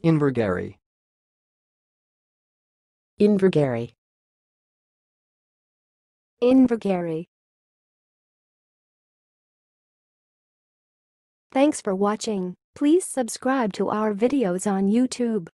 Invergary. Invergary. Invergary. Thanks for watching. Please subscribe to our videos on YouTube.